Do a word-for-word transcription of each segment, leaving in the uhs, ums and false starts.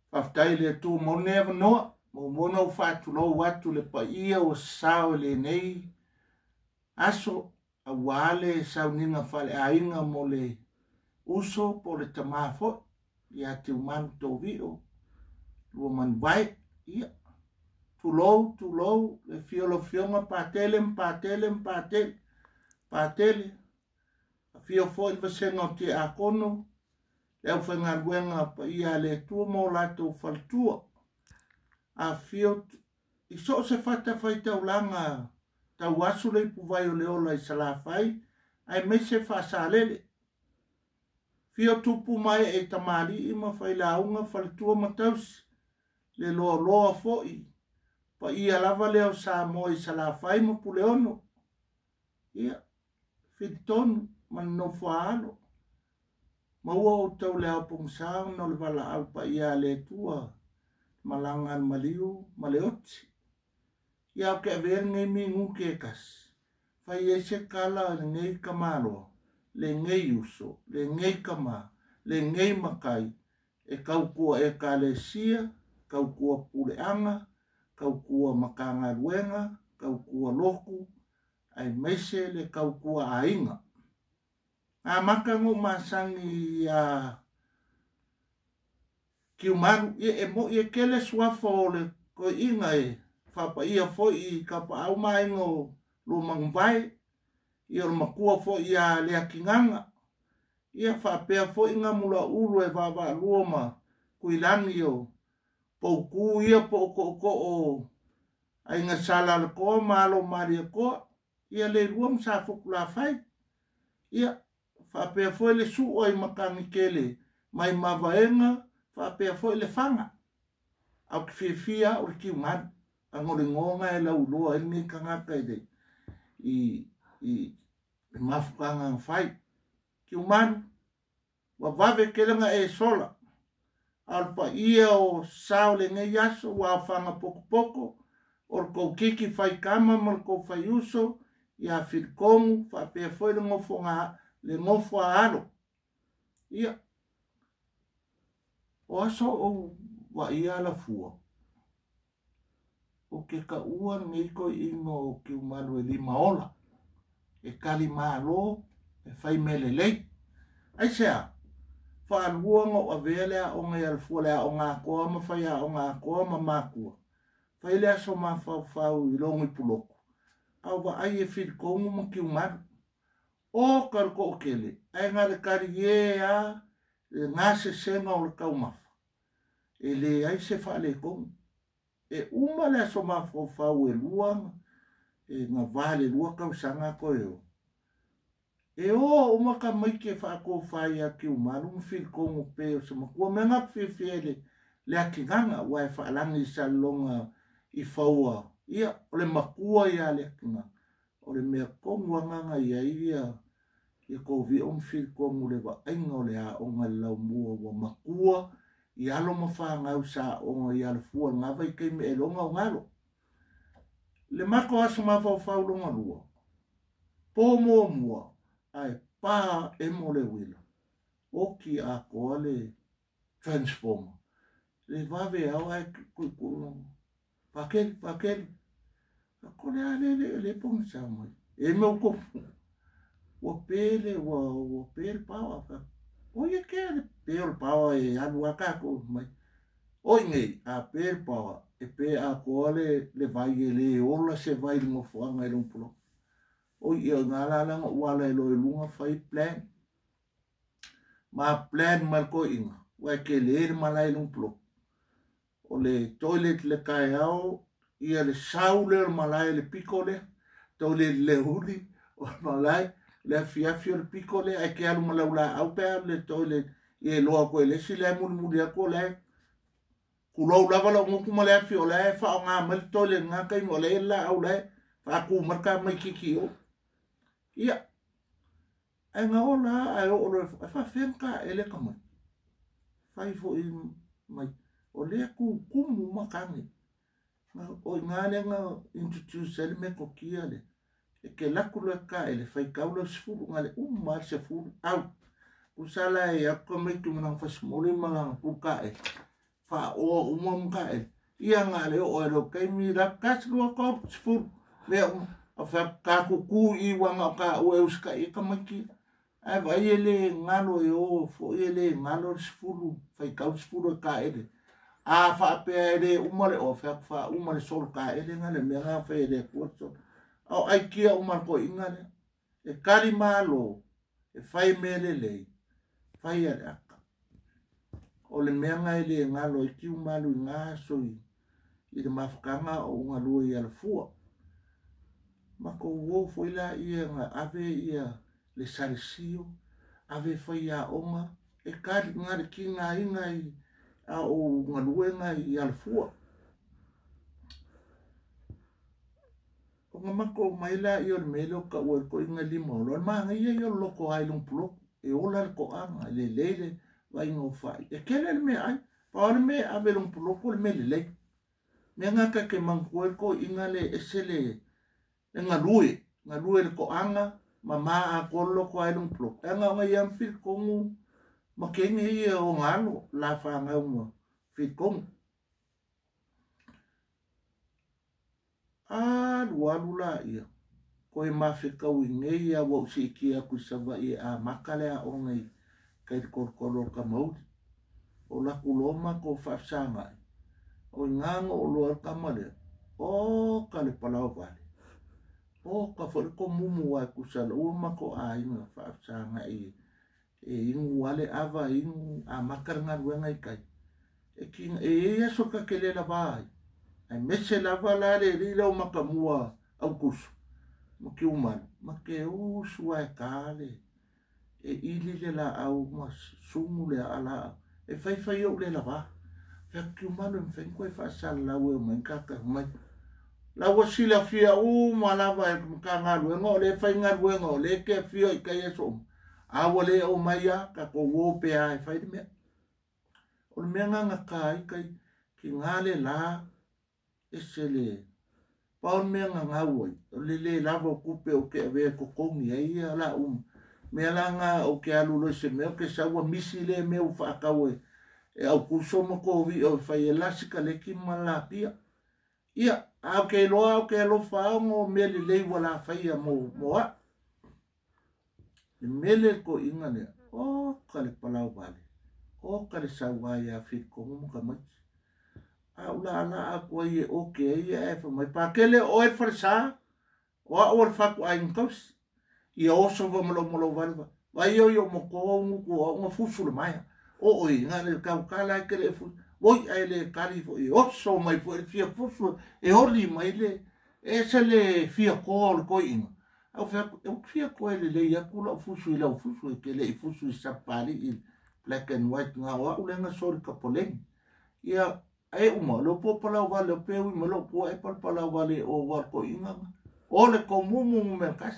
Whaftai le tu mo never noa. Mo mono whatu lo watu le pa ia o sao le nei. Aso a wale sau ninga whale a inga mo le uso po le tamafo. Ia te umanu tō vio. Lua man vai. Ia. Tu lou, tu lou. Le fiolo fionga patele, patele, patele. Patele. A fio fo ilva senga o te a kono. Leo whenga ruenga pa ia le tua mo lato faltua. A fio, i so se fata whai tau langa, tau asu le pu vai o leola i sala whai, ai me se whasalele. Fio tupu mai e tamari ima whai launga faltua matausi, le loa loa foi, pa ia lava leo sa mo i sala whai ma pu leono. Ia, fitonu, man no whaalo. Maua o tau leo pung sao no le wala au pa ia le tua malangan maliu maleoti. Ia o ke aver ngai mingu kekas. Fai e se kala ngai kamalo, le ngai uso, le ngai kama, le ngai makai, e kau kua e kalesia, kau kua puleanga, kau kua makanga ruenga, kau kua loku, ai meise le kau kua ainga. A maka ngō masangi a ki umaru i e mo i e kele suafo le ko inga e whapa ia fo i ka pa au mai ngō lo mangvai i o makua fo i a lea kinganga ia whapea fo inga mula uru e vava luoma kuilangi o pouku ia po ko ko o ai nga sala le ko malo maria ko ia le ruam sa fukula fai ia whapea fo le su o i makangi kele mai mavaenga whapea fo le whanga au ki whiawhia o le ki umanu angore ngonga e lau loa e ni kangaka i dei i i mafukanga whai ki umanu wa vave kelenga e sola alpa ia o sao le ngai aso wa whanga poko poko or ko kiki whai kama mar ko whai uso ia whirkongu whapea fo le ngofo ngā le ngofo aro ia o aso o wa ia la fua o ke ka ua ngai ko ino o ki umalu e lima ola e kali malo e fai mele lei ai sea fa aluanga o avele a o ngai alfua le a o ngā koa ma fai a o ngā koa ma makua fai le aso ma fau fau i longo i puloko au wa ai e whirkongu ma ki umalu o karko o kele ai ngā le kari e a e ngā se senga o le kaumafa e le ai se wha le kongu e uma le aso ma fau fau e luanga e ngā vale lua kausanga ko e o e o uma ka mai ke wha ko whai a ki umaru mwhirkongu pe o se makua me ngā whiwhiele le a ki nganga wa e whaalangi sa longa i whaua ia o le makua ia le a ki nganga o le mea kongu anganga ia ia i ko vi o mwhirkongu le wa ainga o le a o ngā lau mua wa makua i alo mawhangau sa o ngā i ala fua ngā vai kei me e longa o ngalo le mako aso ma fau fau longa lua po mua mua ai pa e mo le wila o ki a koa le transformer le vave au ai kui kui pakeli pakeli a kone a le le le pong sa mai e me o kofu wa pele wa wa pele pawa ka o ye ke le pele pawa e anu aka ko mai o ngai a pele pawa e pe a koa le le vai e le ola se vai mo fuanga e lumpulo o ia ngala langa wala e loe lunga fai plan ma plan marko inga wa ke le malai lumpulo o le toilet le kai au ia le saule malai le pikole to le le huli o malai le fiafio le pikole ai ke alu malaula au pe le toilet e loa ko le si le mul mul ya ko le ku lo lava lo ngu kuma le fio le fa nga mal toilet nga kai mo le la au le fa ku marka mai kiki o ia ai nga ola ai o le fa fenka ele kama fai fo i mai o le ku kumu makani o nga le nga introduce ele me ko kia le e ke la ku le ka ele fai ka ulo sfulu nga le um mar se fulu au usala e akko me tu mana fa smoli mala ku ka e fa o umam ka e ia nga le o ero kai mi ra kas lua ko sfu le o fa ka ku ku i wanga ka o e uska i ka maki ai vai ele ngalo e o fo ele ngalo sfu fai ka sfu ka ele a fa pe ele umare o fa fa umare sol ka ele ngale me nga fa ele porto au ai kia umar ko ingale e kari malo e fai mele le fai aka o le mea ngai le ngalo i kiu malu i ngā soi i le mafakanga o unga lua i ala fua. Ma ko uo foila ia ngā ave ia le sarisio, ave fai a onga, e kari ngare ki ngā inga i a o unga lua ngai i ala fua. O ngā mako maila i o le mele o ka ua ko inga lima o loa, maa ngai ia i o loko ai lung puloko, e ola le ko anga, le leile, vai ngō whai. E kele le mea ai, paore me ave lung puloko le me le lei. Me ngaka ke mangkue ko inga le ese le, le ngā lue, ngā lue le ko anga, ma maa a kolo ko ai lung puloko. E ngā ngai am whit kongu, ma kenge ia o ngalo, la whanga unga, whit kongu. A lualu la ia, ko e mawhekau i ngei a wau si iki a kusawa i a makale a o ngai, kai korkoro ka mauri. O la kuloma ko whafsangai. O ngango o loa ka mare. O ka le palau vale. O ka whare ko mumu wai kusala. Ua mako a inga whafsangai. E ingu wale ava ingu a makaranga ruenga i kai. E kinga e ea so ka kelela vai. Ai mese lava la le rila o makamua au kusu. Ma ki umana. Ma ke usua e kale. E ili le la au mas sumu le ala e fai fai o le la va fa ki umano me fai koe fa sala la we mai kaka mai la wa sila fia u mala va e ka nga lu ngo le fai nga lu ngo le ke fia i kai so a wo le o mai ya ka ko wo pe ai fai me o me nga nga kai kai ki nga le la e se le pa me nga nga wo le le la vo kupe o ke ve ko ko ni ai ala um me langa o ke alulo se me o ke sawa misi le me o whaakawe e au kusomo ko vi o whai e lasika le ki malapia ia au ke loa o ke alo whaongo me le lei wala whai a mo moa le mele ko inga lea o ka le palau vale o ka le sawai a whit ko mo ka mai a ula ala a kua i e o ke ia e wha mai pakele o e wharisa o a o le whaku a inkausi i oso va molo molo valva vai yo yo mo ko mo ko mo fusu le mai o oi nga le ka kala ke le fu voi ai le kali fo i oso mai fo e fia fusu e oli mai le e se le fia ko ko in au fa o fia ko le le ya kula fusu le fusu ke le fusu sa pali i black and white nga wa u le nga sor ka polen ia ai u mo lo po pala va le pe u mo lo po e pala pala va le o wa ko inga o le ko mumu me kas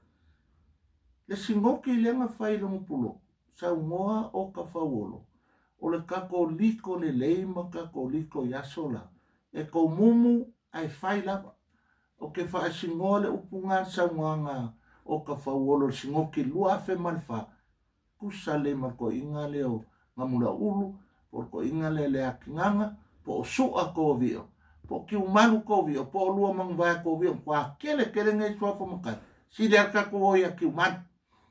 le singoki le nga fai le mupulo, sa ungoa o ka fawolo, o le kako liko le leima kako liko yasola, e ko mumu ai fai lava, o ke fai singoa le upunga sa unga o ka fawolo singoki lua fe malfa, kusa le mako inga leo ngamula ulu, por ko inga le le akinganga, po o sua ko vio, po ki umalu ko vio, po o lua mangvaya ko vio, kwa kele kele ngai suafa makai, si le kako o ya ki umanu,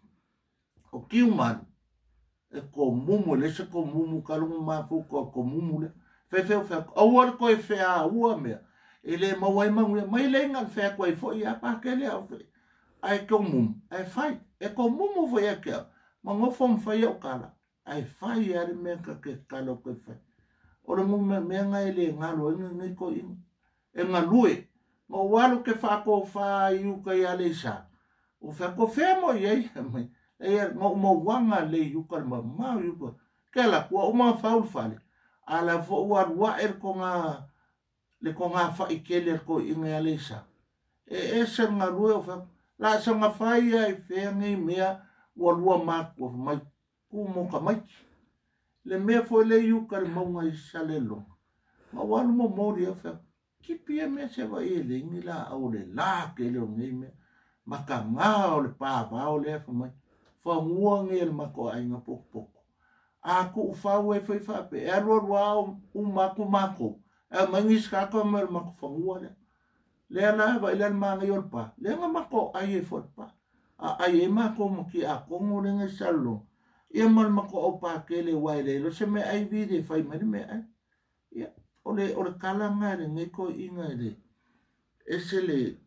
o kiuman e ko mumu le se ko mumu kalungu mafu ko ko mumu le fe fe fe o war ko e fe a ua me ele ma wai ma mai le ngal fe ko e fo ia pa ke le ai ko mumu ai fai e ko mumu fo ia ke ma ngo fom fa ia kala ai fai ia me ka ke kala ko fe o le mumu me nga ele ngalo ngai ko in e ngalue mo walu ke fa ko fa yu ka ia le sa o fe ko fe mo ia mai e mo mo wanga le yuka ma ma yuka kala ko o ma faul fale ala fo wa wa er ko nga le ko nga fa ikele ko inga lesa e ese nga lu fa la sa nga fa ia e fe ngi mea wa lu ma ko mai ku mo ka mai le me fo le yuka ma nga salelo ma wa mo mo ri fa ki pia me se va ele ngi la o le la ke le ngi me ma ka nga o le pa va o le fa mai fa muang el mako ai nga pok pok a ku ufau e fai fa pe e alua lua u mako mako e mangis kako me mako fangua le le ala va ile manga yol pa le nga mako ai e fot pa a ai e mako mo ki a kongo le nga salo ia mal mako o pa ke le wai le lo se me ai vide fai me me ai ia ole ole kala nga le ngai ko inga le ese le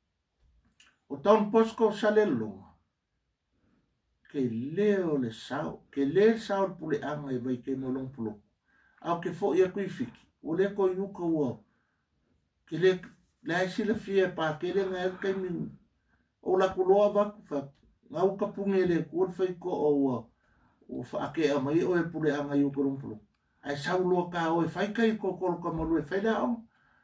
o taun posko sale lo ke leo le sao ke le sao pule anga e vai ke no long pulo au ke fo ia kui fiki o le ko yuka wa ke le la si le fie pa ke le nga ke mi o la kuloa va fa ngau ka pungele ko fai ko o o fa ke a mai o e pule anga yuka long pulo ai sao lo ka o fai kai ko ko ka mo le fai la o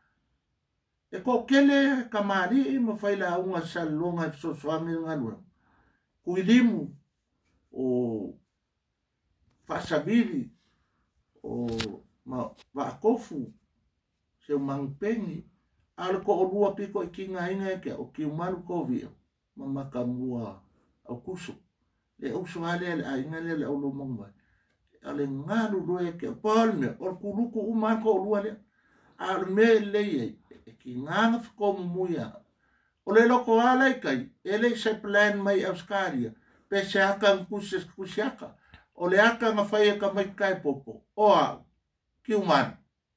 e ko kele kamari mo fai la unga salonga so swami ngalo kuilimu o fasabili o ma vakofu se mangpengi al ko olua piko kinga inga ke o ki malu kovi mama kamua o kusu le usu ale ale inga le o lo mongwa ale ngalu doe ke palme o kuluku uma ko olua le al me le e ki nganga ko muya o le loko ala kai ele se plan mai Australia pe se aka kuses kusiaka o le aka nga fai ka mai kai popo o a ki uman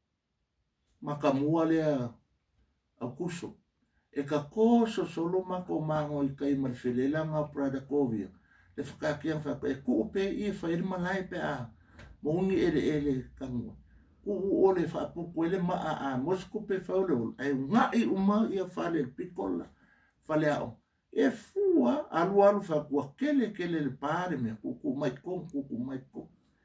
makamua le a kuso e ka koso solo mako mango i kai marfelela nga prada kovia le whakaki ang whaka e ku pe i fai malai pe a moungi ele ele kangu ku o le whapuku ele ma a a mosku pe whaule ai nga i uma i a whale pikola whale ao e fua alu alu whakua kele kele le pare me kuku mai kong kuku mai kong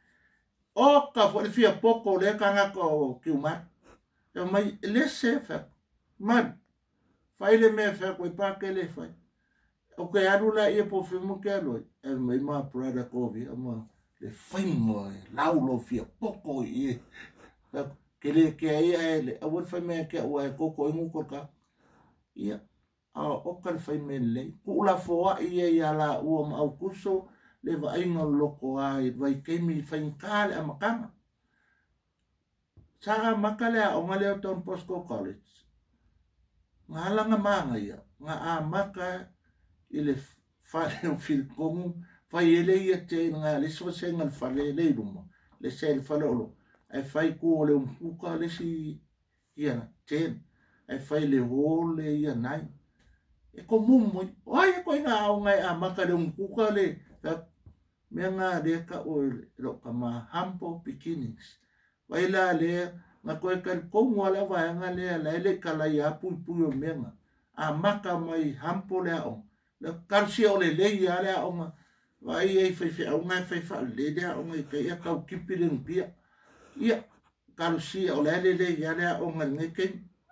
o ka whale fia poko le kanga ko kiumat e mai le se whak man whaile me whakua i pākele whai o ke alu la i e po whimu ke aloi e mai maa prada kovi ama le whaingo e laulo fia poko i e kele ke ai e le awar whai mea ke ua e koko ingu korka ia a okal fai mele ku la foa ia ia la ua ma au kuso le va inga loko ai vai kemi fai kale a makanga sa makale a onga leo ton Bosco College nga langa manga ia nga a maka ile fale o fil komu fai ele ia te nga le so se nga fale le luma le se fale olo ai fai ku le un puka le si ia ten ai fai le hole ia nai e ko mumu ai ko ina au ngai a maka le un kuka le ta me nga de ka o lo kama hampo beginnings vai la le nga ko ka ko ngala vai nga le la le kala ya pu pu yo menga a maka mai hampo le o le karsi o le le ya le o nga vai e fai fai au ngai fai fa le de o ngai ka ya ka kipi le pia ia karsi o le le le ya le o nga ngai ke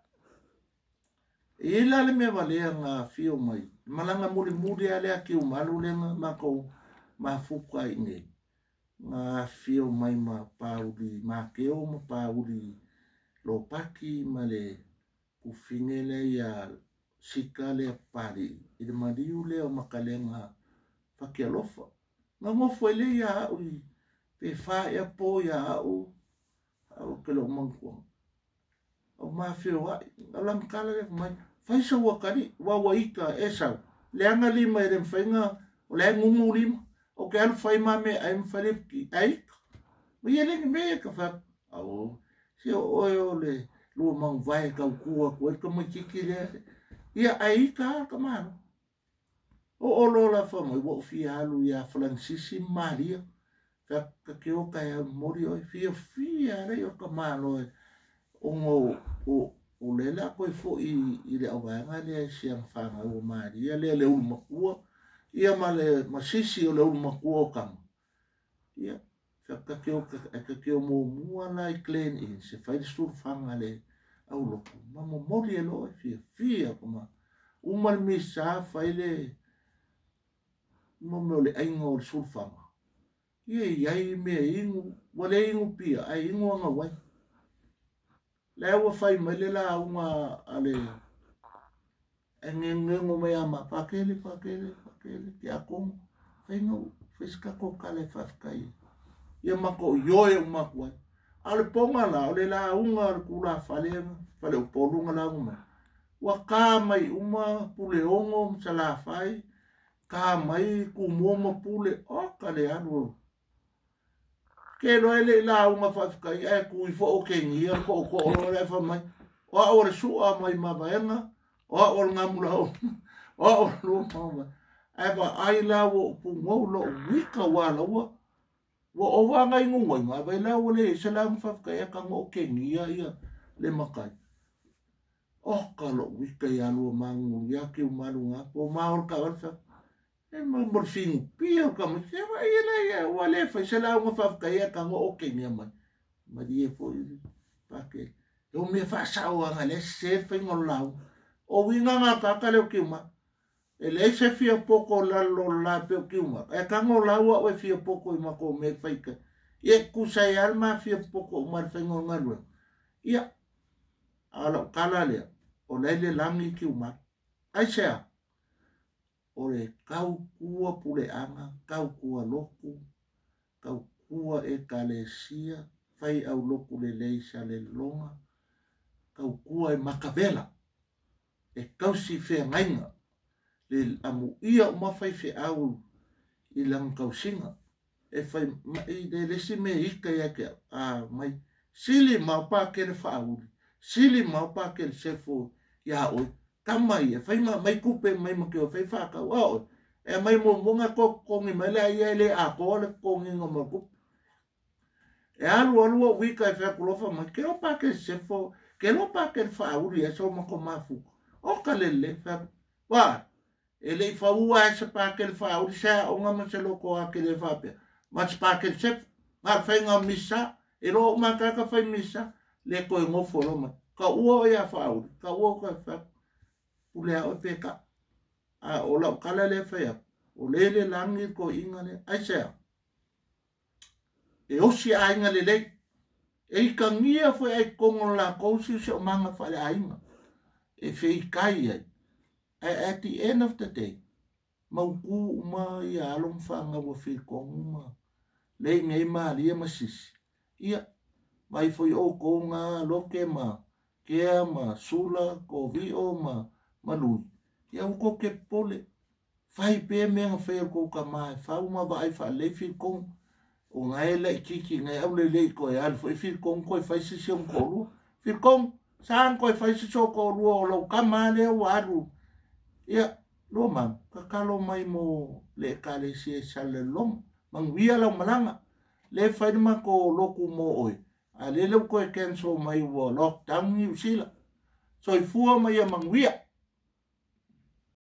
e la le me vale nga fio mai malanga muli muli ale ki o malu le ma ko ma fuka inge nga fio mai ma pauli ma ke o ma pauli lo paki male ku fingele ya sikale pari i de madiu le o makalenga fakialofa nga mo foi ya u pe fa ya po ya u au ke lo manko o ma fio wa alam kala le mai fai sa wakari wa waika esa le anga lima e mfainga o le ngungu lima o ke alu fai mame ai mfarip ki ai o yele ni me ka fa au si o o le lu mang vai ka ku ko ko mo kiki le ia ai ka ka mano o o lo la fa mo wo fi alu ya Francis Maria ka ka ke o ka ya mori o fi fi ara yo ka mano o ngo o o le la ko fo i i le awanga le siang fanga o Maria le le uma kua ia ma le masisi o le uma kua kam ia fa ka ke o ka ke o mo mua na i clean in se fai sur fanga le au lo ma mo mori lo fi fi kuma uma mi sa fai le mo mo le aingo sur fanga ia ia me ingu wale ingu pia ai ingu nga wai le wa fai mele la uma ale engenge ngo me ama pakele pakele pakele ki akom fai no fiska ko kale faskai ia mako yoe umako ai. Ale ponga la, ole la unga le kula fale, fale upolunga la unga. Wa ka mai uma pule ongo msala fai, ka mai kumomo pule, o kale anu. Ke lo ele la unga fafikai, e kui fo o kengia, ko o ko o le fa mai. Wa o le sua mai mabaenga, wa o le ngamula o, wa o le lua mawa. E wa ai la wo pungo lo wika wala wa. Wa o wa ngai ngunga inga, vai la o le se la fafikai e ka ngo kengia ia le makai. O ka lo wika ia lua mangu, ia ki umalunga, o maor ka alfa. E ma morfinu, pia o ka mai, se wa ia ia wa le fa, se la unga fafikai e ka ngo kengia mai. Ma di e fo i pake. E o me fa sao anga le se fa ingo lau. O winga nga kaka leo kiuma. E le se fia poko la lo la peo kiuma. E kango lau a oe fia poko i mako me faika. Ie kusai alma fia poko o mar faingo ngalua. Ia. Ala kala lea. O leile langi kiuma. Ai sea. O le kau kua pule anga. Kau kua loku. Kau kua e kalesia. Fai au loku le leisa le longa. Kau kua e makavela. E kausi fea ngainga. Le amu ia o mawhai fe au i lang kausinga. E fai mai de lesi me ika ia ke a mai. Sili maupa kere whauri. Sili maupa kere sefo ia oi. Tamai e fai ma mai kupe mai ma keo fai whakau a oi. E mai mo monga kongi mai lea ia le a kore kongi ngoma kupe. E alu alu o wika e fea kulofa mai kero pa kere sefo. Kero pa kere whauri e so mako mafu. O ka lele fea. Wa. E le fa ua e se pākele wha uri sea o ngā mase loko a kele whapea. Ma se pākele sef, ngā whai ngā misa, e ro o makaka whai misa, le koe ngofo roma. Ka ua o ia wha uri, ka ua o ka wha, ulea o peka. A o lau kala le whai o le le langi ko inga le, ai sea. E osi a inga le lei, e i ka ngia whai ai kongo la kousi se o manga whale a inga. E whai kai ai. At the end of the day, mauku uma i along whanga wa whikongu ma. Lei ngei ma lia masisi. Ia, mai foi o ko ngā loke ma, kea ma, sula, ko vio ma, malui. Ia uko ke pole. Whai pē mea whai ko ka mai, whau ma wa ai wha lei whikongu. O ngai lei kiki, ngai au lei lei koe al, foi whikongu koe whai sisi o mkolu. Whikongu, saan koe whai sisi o kolu o lau ka maa leo waru. Ia, lo mang, kakalo mai mo le kale si e sale long, mang wia lau malanga, le whaidima ko loku mo oi, a le leu koe kenso mai ua lockdown New Zealand, so i fua mai a mang wia,